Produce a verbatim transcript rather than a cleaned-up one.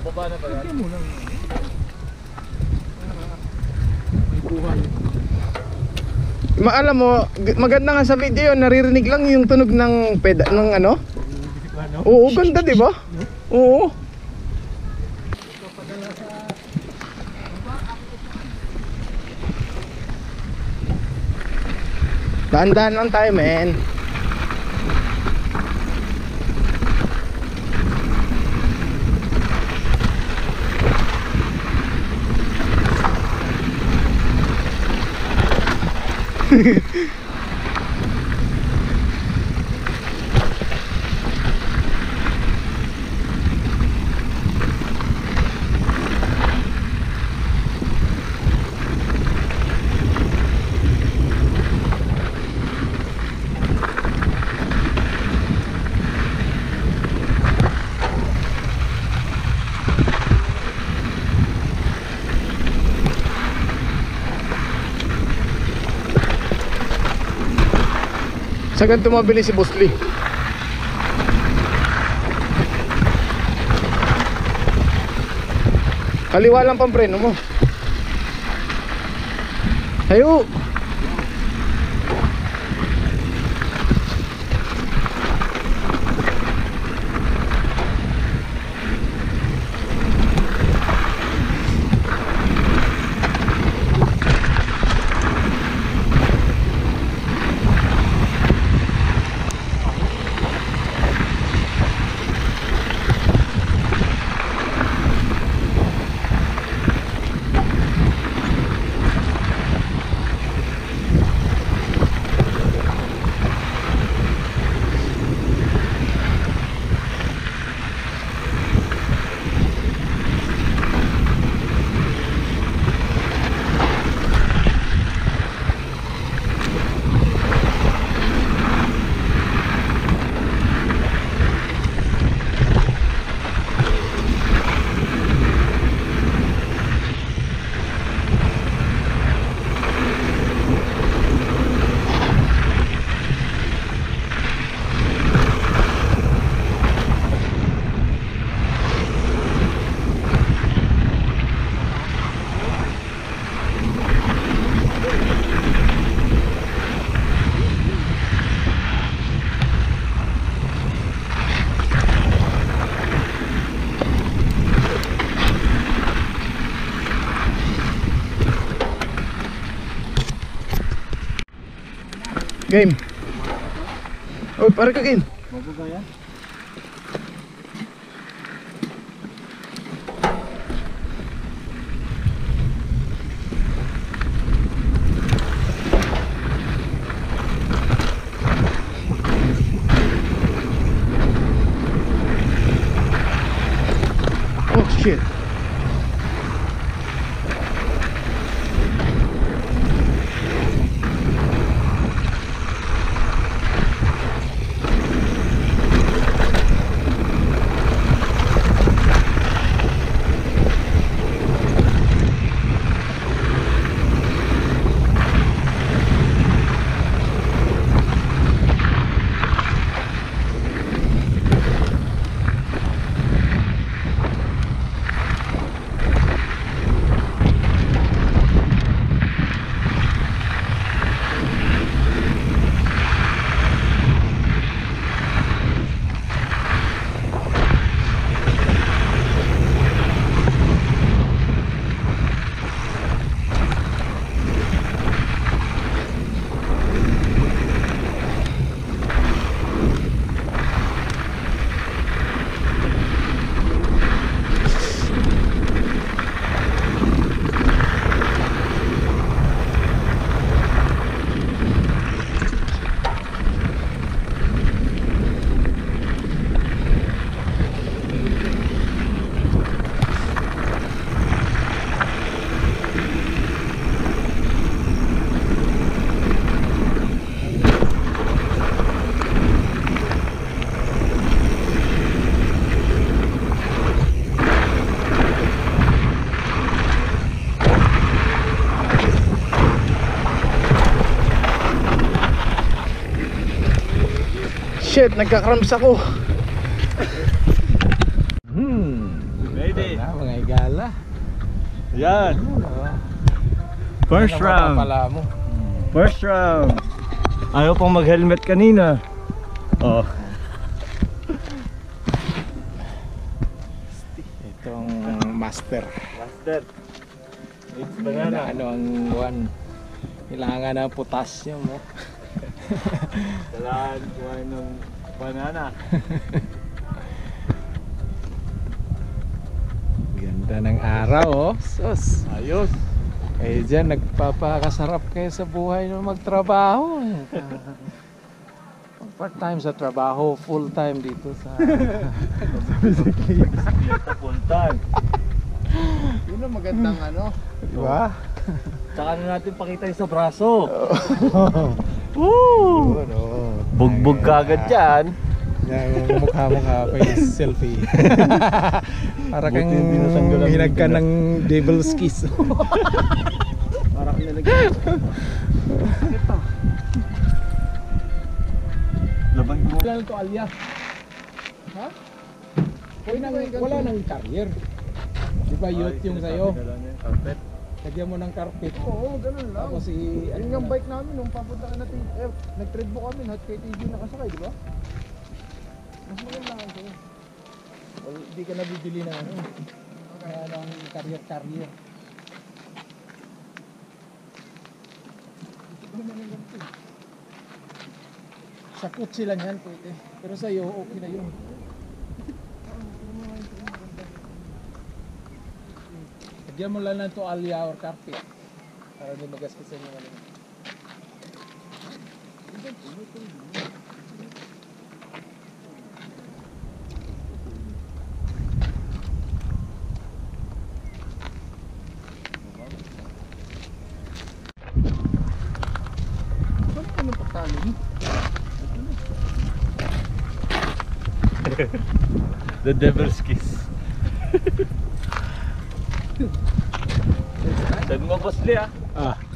Baba na ba yan? Lagyan mo lang. May buhay. Maalam mo, maganda nga sa video, naririnig lang yung tunog ng peda ng ano? Ano? Oo, ganda, di ba? Oo. Dahan-dahan lang tayo, men. Saan tumabili si Boss Lee? Kaliwa lang pang preno mo. Hayo. Game. Oh, para ka game. Mabuga yan. Oh shit. Shit, nagka-cramps ako. Hmm. Ready. Ayan na, mga igala. Yan. First Ano round. mapapala mo? First round. Ayaw pang mag-helmet kanina. Oh. Itong master. Master. It's Na, banana. ano ang one? Kailangan ng potassium, no? Kailangan kumain ng banana. Ganda ng araw, oh. Sus. Ayos. Eh dyan, nagpapakasarap kayo sa buhay na magtrabaho. Part time sa trabaho, full time dito sa Dito puntan. Yun ang magandang ano. di ba? Tsaka na natin pakita yung sa braso. Woo! Ano? Bugbog kagad dyan. Yung mukha-mukha face selfie. Para kang Buti hindi natanggalan ng hinag ka bilat. ng devil's kiss. Para kang nalagyan. Laban mo. Wala nang tuwalya. Ha? Wala nang, wala nang carrier. Di ba youth yung sayo? Carpet. Lagyan mo ng carpet. Oo, ganun lang. Tapos si... Yun yung bike namin nung papunta ka natin. Eh, nag-trade mo kami, lahat kay T V nakasakay, di ba? Mas maganda lang sa'yo. Well, di ka nabibili na ano. Kaya ng carrier carrier. Sa kutsi lang yan pwede. Pero sa'yo okay na yun. Lagyan mo lang ng tuwalya or carpet. Para hindi magaspisan yung ano. Saan ka nang patalo? The devil's kiss. Saan mo, boss Lee, ah? Ah,